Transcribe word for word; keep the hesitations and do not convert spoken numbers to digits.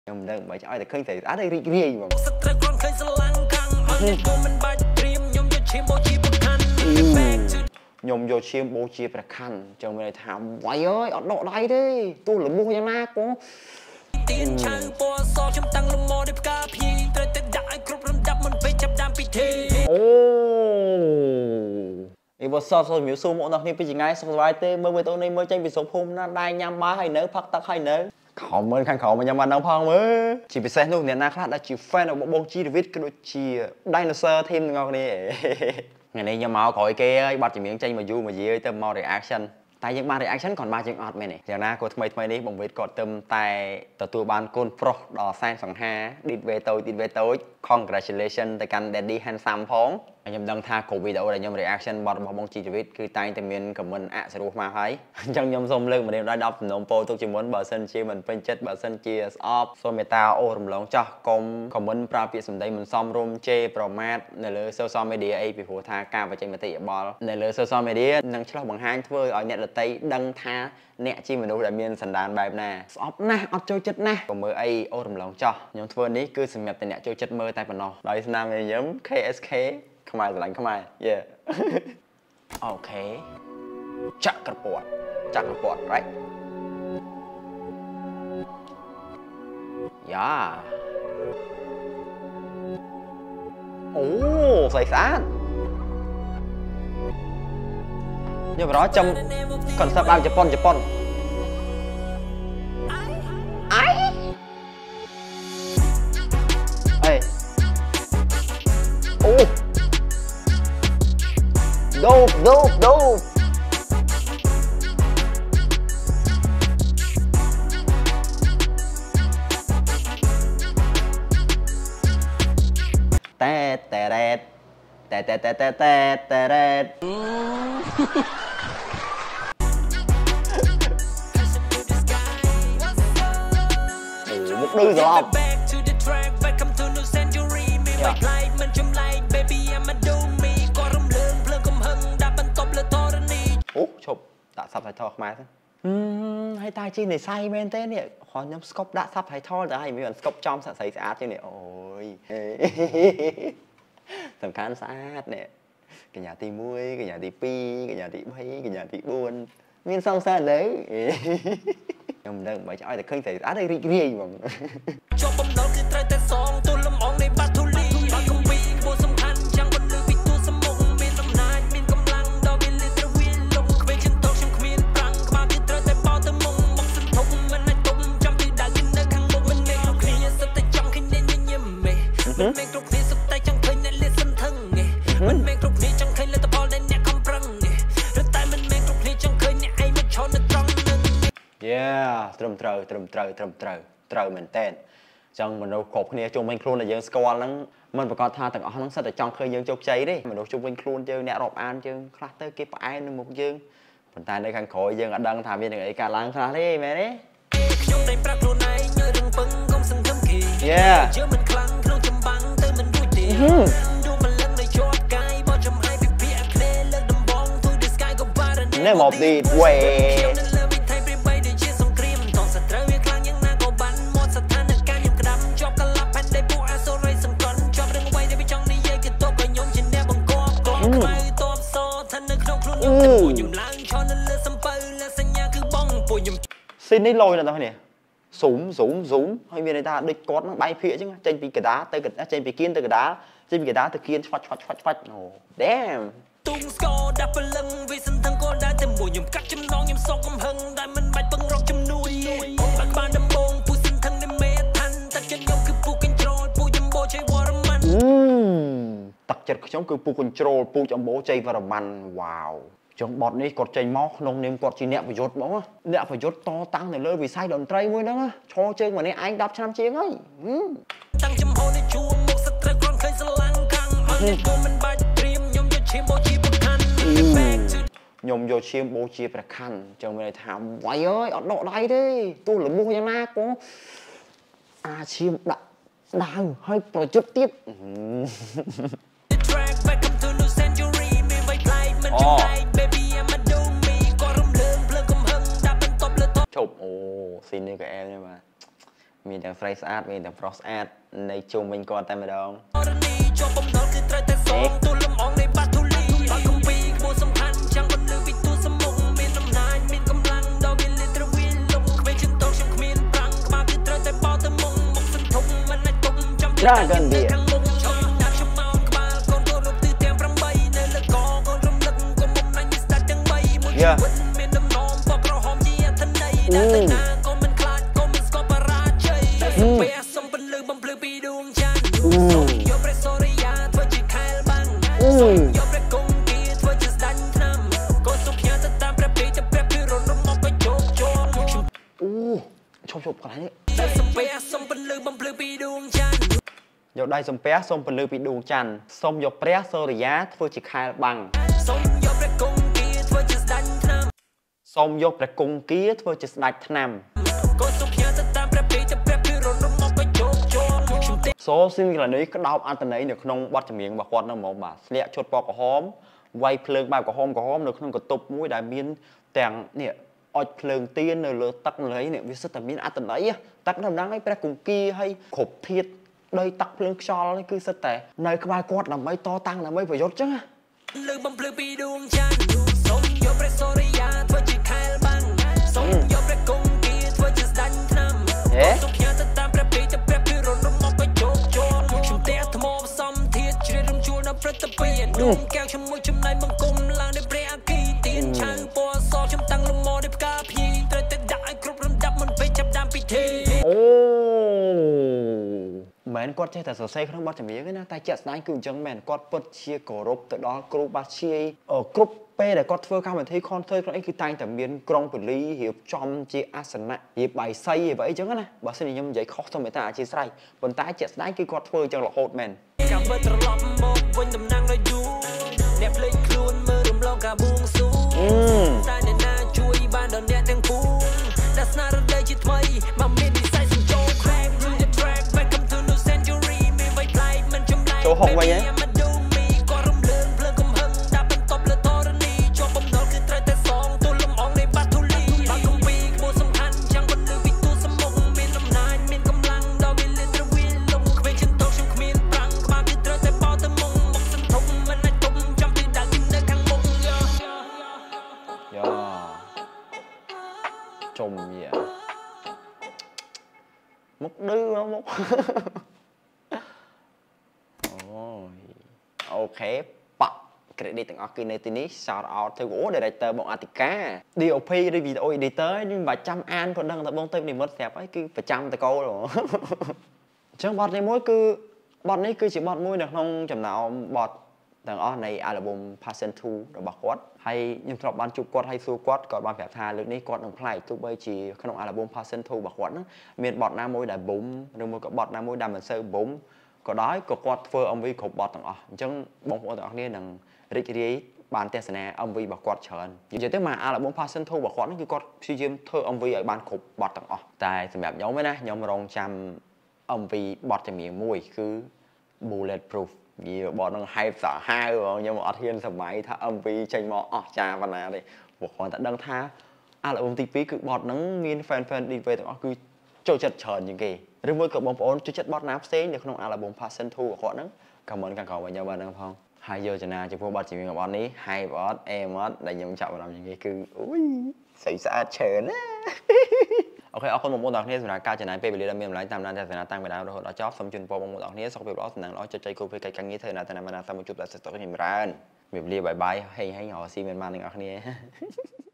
ខ្ញុំដឹងបើឲ្យតែឃើញតែអត់រីករាយហ្មងខ្ញុំយកឈាមបូជាព្រះខ័នចឹងមានន័យថាវាយអើយអត់ដកដៃទេទោះលំងយ៉ាងណាក៏ទៀនឆៅពណ៌សខ្ញុំតាំងលំមដោយផ្កាភីត្រូវតែដាក់ឲ្យគ្រប់រំដាប់មិនពេកចាប់តាមពិធីអូអីបើសោះសូមជំរាបសួរមកដល់គ្នាពីចម្ងាយសុខសប្បាយទេមើលវីដេអូនេះមើលចេញពីស្រុកភូមិណាដែរញ៉ាំបាយហើយនៅផឹកទឹកហើយនៅខំមើលខាងក្រោមញ៉ាំបានដល់ផងមើលជាពិសេសនោះអ្នកណាខ្លះដែលជា fan របស់បងជីរវិតក៏ដូចជា Dinosaur Team ទាំងអស់គ្នាថ្ងៃនេះខ្ញុំមកក្រោយគេហើយបាត់ចម្រៀងចេញមកយូរមកយាយទៅមក reaction តែយើងបាន reaction គ្រាន់បើយើងអត់មែនទេយ៉ាងណាក៏ថ្មីថ្មីនេះបងវិតគាត់ទៅតែទទួលបានកូនប្រុសដល់សែនសង្ហា ឌីតវេតូចឌីតវេតូច congratulation ទៅកាន់ Daddy Handsome ផងខ្ញុំដឹងថាគ្រប់វីដេអូដែលខ្ញុំ reaction បទរបស់បងជីជីវិតគឺតែងតែមាន comment អសរោះមកហើយអញ្ចឹងខ្ញុំសូមលើកម្រាមដល់10សំណូមពរទុកជាមុនបើសិនជាមិនពេញចិត្តបើសិនជាស្អប់សូមមេត្តាអូរំលងចោះកុំ comment ប្រើពាក្យសម្ដីមិនសមរម្យជេរប្រមាថនៅលើ social media អីពីព្រោះថាការបញ្ចេញមតិយោបល់នៅលើ social media នឹងឆ្លោះបង្ហាញធ្វើឲ្យអ្នកដទៃដឹងថាអ្នកជាមនុស្សដែលមានសន្តានបែបណាស្អប់ណាស់អត់ចូលចិត្តណាស់កុំមើលអីអូរំលងចោះខ្ញុំធ្វើនេះគឺសម្រាប់តែអ្នកចូលចិត្តមើលតែប៉ុណ្ណោះដោយស្នាមខ្ញុំ K S K ខ្មែរស្រឡាញ់ខ្មែរ yeah អូខេចាក់ក្រពាត់ចាក់ក្រពាត់ right យ៉ាអូស្អាតស្អាតខ្ញុំរកចាំ concept បែបជប៉ុនជប៉ុនអីអេអូ dope dope dope តែតែរ៉េតតែតែតែតែតែតែរ៉េតមុខឌឺស្លាប់អូឈប់ដាក់ subtitle ខ្មែរទៅហើយតាជីនេស័យមែនទេនេះខ្ញុំស្កប់ដាក់ subtitle ទៅហើយមានស្កប់ចំសាក់ស្រីស្អាតជាងនេះអូយសំខាន់ស្អាតនេះកញ្ញាទី1កញ្ញាទី2កញ្ញាទី3កញ្ញាទី4មានសង្សារនៅខ្ញុំមិនដឹងបើឲ្យតែឃើញតែអត់រីករាយហ្មងជាប់បំណុលគឺត្រូវតែសងទូលំអងនៃបាត់ធូលីបាត់កំពីគួរសំខាន់ចាំមិនលើពីទូសមុខមានអំណាចមានកម្លាំងដល់វាលិត្រវាលងគ្វេខ្ញុំតោខ្ញុំគ្មានប្រាំងក្បាលគឺត្រូវតែបោទៅមុខមកសន្ធុកមិនអាចទុំចាំពីដើរគឺនៅខាងមុខមិនមានគ្រប់គ្នាសិតតែចង់ឃើញអ្នកញញឹមមេមិនមានគ្រប់គ្នាសិតតែចង់ឃើញអ្នកលាតសន្ធឹងមិនមានគ្រប់គ្នាចង់ឃើញលទ្ធផលដែលអ្នកខំប្រឹងឬតែមិនមានគ្រប់គ្នាចង់ឃើញអ្នកឯងមកឈរនៅត្រង់នឹងYeah ត្រឹមត្រូវត្រឹមត្រូវត្រឹមត្រូវត្រូវមែនតើចឹងមនុស្សគ្រប់គ្នាជុំវិញខ្លួនដែលយើងស្គាល់ហ្នឹងមិនប្រកាសថាទាំងអស់ហ្នឹងសិតតែចង់ឃើញយើងជោគជ័យទេមនុស្សជុំវិញខ្លួនយើងអ្នករាប់អានយើងខ្លះទៅគេផ្អែមនៅមុខយើងប៉ុន្តែនៅខាងក្រោយយើងអត់ដឹងថាមានអីកើតឡើងខ្លះទេមែនទេខ្ញុំតែប្រាប់ខ្លួនឯងនៅរឹងពឹងកុំសង្ឃឹមគេ Yeah ជឿមិនខ្លាំងក្នុងចម្បាំងទៅមិនរួចទេយូរមិនលឹងនៅជាប់កាយបើចំអាយពីពាក្យគ្នាលើកដំបង To the sky ក៏បារនេះមកទីវេស៊ីននេះលយណាស់នេះស៊ូមស៊ូមស៊ូមហើយមានន័យថាដូចគាត់នឹងបែកភាកអញ្ចឹងចេញពីកដាទៅចេញពីគៀនទៅកដាចេញពីកដាទៅគៀនឆ្វាច់ឆ្វាច់ឆ្វាច់ឆ្វាច់អូ damn ទុំស្គរដាក់ព្រលឹងវាសន្ធឹងក៏ដែរតែមួយខ្ញុំកាត់ចំណងខ្ញុំសងកំហឹងដែលមិនបាច់ពឹងរកជំនួយបាក់បានដំបងពូសន្ធឹងនៃមេឋានទឹកចិត្តខ្ញុំគឺពូកញ្ជ្រោលពូចំបោជ័យវរ្ម័នទឹកចិត្តខ្ញុំគឺពូកញ្ជ្រោលពូចំបោជ័យវរ្ម័នវ៉ាវចុងបត់នេះគាត់ចេញមកក្នុងនាមគាត់ជាអ្នកប្រយុទ្ធហ្មងអ្នកប្រយុទ្ធតតាំងនៅលើវិស័យតន្ត្រីមួយហ្នឹងឈរជើងម្នាក់ឯងដប់ឆ្នាំជាងហើយតាំងចំហនេះជួមមុខស្ត្រីគ្រាន់ឃើញស្រឡាំងខាងអត់គួរមិនបាច់ត្រៀមខ្ញុំយកឈាមបូជាព្រះខ័នខ្ញុំយកឈាមបូជាព្រះខ័នចឹងមានន័យថាវាយអើយអត់ដកដៃទេទោះលំងយ៉ាងណាក៏អាឈាមដាក់ដាវហើយប្រយុទ្ធទៀតឈប់អូស៊ីននេះក៏អែមទេបាទមានទាំងស្រីស្អាតមានទាំងប្រុសស្អាតនៅជុំវិញគាត់តែម្ដងDragon Beer Yeah. Mm. Chụp chụp cái này Dầu đây xông pé xông phần lư bị đuông chăn xông dọc pé sơ rì giá thưa chỉ khai bằng xông dọc ra cung kia thưa chỉ đạch nằm số xin là nếu có đau ăn tần ấy được không bắt cho miệng và quạt nó màu mà lẹ chốt bò của hóm quay phơi bao của hóm của hóm được không có tục mũi đại miên tèng nè oi phơi tiên rồi lỡ tắc lấy nè vì sao tầm miên ăn tần ấy tắc nó đang ấy pé cung kia hay khổ thiệt đây tắc phơi cho nó cứ sao tệ nơi cái bài quạt làm mấy to tăng làm mấy phải dốt chứ thế mẹn quạt chơiแต่สายเขาต้องบัดจะมีก็นะแต่จัดสายคือจังแมนquạtเปิดเชียร์กรบแต่ดอกกรุ๊ปบาเชียเออกรุ๊ปเป้แต่quạtเฟื่องข้ามไปที่คอนเสิร์ตนี่คือตั้งแต่เมียนกรองผลิตเหยียบจอมเจียอาสนะเหยียบใบไซเหยียบไอ้จังนะบาสิยมใหญ่ข้อสมัยตาเชียร์ไซบนใต้จัดสายคือquạtเฟื่องจังหล่อโหดแมนอืมโชว์หกไว้ยังจมเหี้ยมุกดื้อมุกโอเคปะเครดิตต่างออกคือในที่นี้ shout out ถึงโอ้เดเรคเตอร์บอกอาติกา ดี โอ พี รีวิวเอดิเตอร์นี่แบบจำอ่านคนดังแต่บางเต็มนี่มดแสบไอ้คือประจำตะโกนหรอจังบอดในม้วยคือบอดนี้คือchỉบอดม้วยนะน้องจำหนาวบอดต่างออกในอัลบั้ม Passion ทูระบอกวัดให้ยังตรบบานจุกวัดให้สู้วัดก่อนบานแบบทาเรื่องนี้กอดน้องไพรทุกใบจีขนมอัลบั้ม Passion ทูบอกวัดนะมีบอดหน้ามวยได้บุ๋มหรือมือกับบอดหน้ามวยดำเหมือนเซอร์บุ๋มก็ได้ก็กอดเฟอร์อมวีขบบอดต่างอ๋อจังบางคนต่างนี่นังริกรีบานเตสเน่อมวีบอกกอดเชิญอย่างเช่นที่มาอัลบั้ม Passion ทูบอกกอดนั่นคือกอดซีเจมเธออมวีไอ้บานขบบอดต่างอ๋อแต่สำหรับย้อมไหมนะย้อมรองจำอมวีบอดจะมีมวยคือ bulletproof ยี่บอดต้องให้สาห้าหรอยังบอกเทียนสมัยถ้าอมวีใช้หมออ๋อจาวันนั้นเลยบอกคนแต่ดังท่าอัลบั้มทีปีคือบอดนั้นมีแฟนๆดีเวต่างอ๋อคือโจจัดเชิญอย่างกี่หรือเมื่อกับบอลโอนจุดจัดบอลน้ำเซ้งเดี๋ยวขนมอัลบั้ม Passion ทูของคนนั้นคำมันกันก่อนวันยาววันนั้นพองไฮเยอร์ชนะจะพูดบอลจีมีกับบอลนี้ไฮบอลเอมอสได้ยังจับมาทำอย่างกี่คืออุ้ยใส่สะอาดเชิญนะโอเคเอาคนมองต่างนี้สำหรับการชนะเปรียบเทียบมีหลายตามนั้นแต่สถานตั้งไปแล้วเราชอบสมจุนโปรมองต่างนี้สองเปรียบร้อยสนังร้อยจะใจกูเพื่อการกันนี้เธอนะแต่ในบรรดาสมุจุดแต่สต๊อกหิมรันเปรียบเรียบใบใบให้ให้หอซีเมนมาหนึ่งอันนี้